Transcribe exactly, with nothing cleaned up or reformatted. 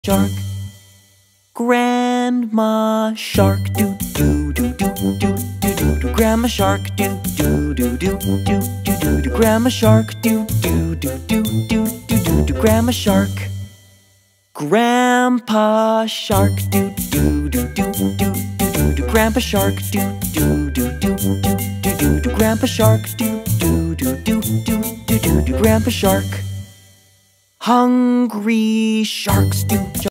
Shark. Grandma Shark, do do do do do do do do. Grandma Shark, do do do do do do do do. Grandma Shark, do do do do do do do do. Grandma Shark. Grandpa Shark, do do do do do do do do. Grandpa Shark, do do do do do do do do. Grandpa Shark, do do do do do do do do. Grandpa Shark. Hungry sharks do